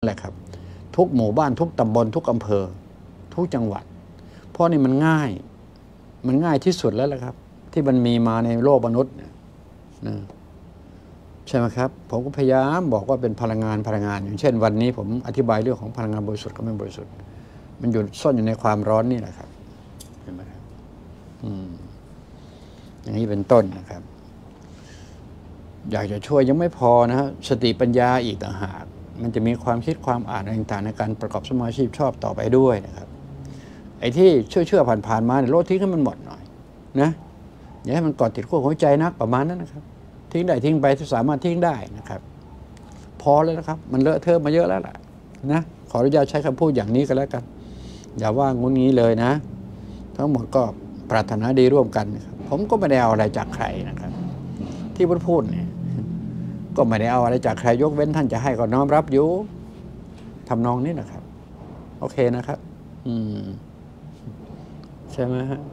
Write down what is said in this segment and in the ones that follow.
แหละครับทุกหมู่บ้านทุกตำบลทุกอำเภอทุกจังหวัดเพราะนี่มันง่ายที่สุดแล้วแหละครับที่มันมีมาในโลกมนุษย์นะใช่ไหมครับผมก็พยายามบอกว่าเป็นพลังงานอย่างเช่นวันนี้ผมอธิบายเรื่องของพลังงานบริสุทธิ์กับไม่บริสุทธิ์มันอยู่ซ่อนอยู่ในความร้อนนี่แหละครับเห็นไหมครับอย่างนี้เป็นต้นนะครับอยากจะช่วยยังไม่พอนะฮะสติปัญญาอีกต่างหากมันจะมีความคิดความอ่านต่างๆในการประกอบสมาชีพชอบต่อไปด้วยนะครับไอ้ที่เชื่อผ่านๆมาเนี่ยลดทิ้งให้มันหมดหน่อยนะอย่าให้มันเกาะติดขั้วหัวใจนักประมาณนั้นนะครับทิ้งได้ทิ้งไปสามารถทิ้งได้นะครับพอแล้วนะครับมันเลอะเทอะมาเยอะแล้วล่ะนะขออนุญาตใช้คำพูดอย่างนี้กันแล้วกันอย่าว่างุ้นงี้เลยนะทั้งหมดก็ปรารถนาดีร่วมกันนะครับผมก็ไม่ได้เอาอะไรจากใครนะครับที่พูดเนี่ยก็ไม่ได้เอาอะไรจากใครยกเว้นท่านจะให้ก็น้อมรับอยู่ทำนองนี้นะครับโอเคนะครับใช่ไหมฮะ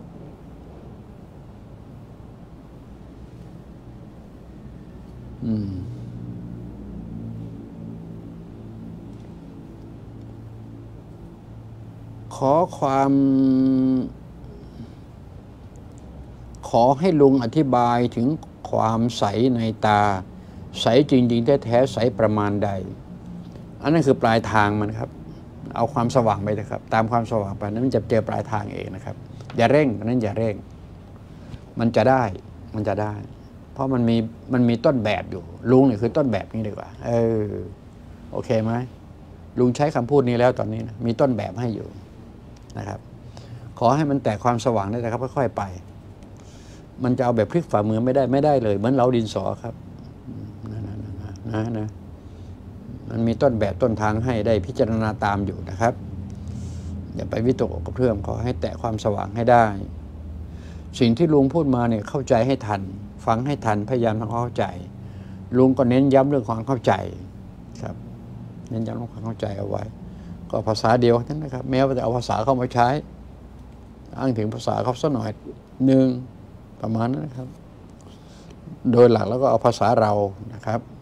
ขอให้ลุงอธิบายถึงความใสในตาใสจริงๆแท้ๆใสประมาณใดอันนั้นคือปลายทางมันครับเอาความสว่างไปนะครับตามความสว่างไปนั้นมันจะเจอปลายทางเองนะครับอย่าเร่งนั้นอย่าเร่งมันจะได้เพราะมันมีต้นแบบอยู่ลุงเนี่ยคือต้นแบบนี้ดีกว่าโอเคไหมลุงใช้คำพูดนี้แล้วตอนนี้นะมีต้นแบบให้อยู่นะครับขอให้มันแตกความสว่างได้นะครับค่อยๆไปมันจะเอาแบบพลิกฝ่ามือไม่ได้เลยเหมือนเราดินสอครับนะมันมีต้นแบบต้นทางให้ได้พิจารณาตามอยู่นะครับอย่าไปวิตกกับเรื่องขอให้แตะความสว่างให้ได้สิ่งที่ลุงพูดมาเนี่ยเข้าใจให้ทันฟังให้ทันพยายามทำความเข้าใจลุงก็เน้นย้ำเรื่องความเข้าใจครับเน้นย้ำเรื่องความเข้าใจเอาไว้ก็ภาษาเดียวนั่นนะครับแม้ว่าจะเอาภาษาเข้ามาใช้อ้างถึงภาษาเขาสักหน่อยหนึ่งประมาณนั้นนะครับโดยหลักแล้วก็เอาภาษาเรานะครับ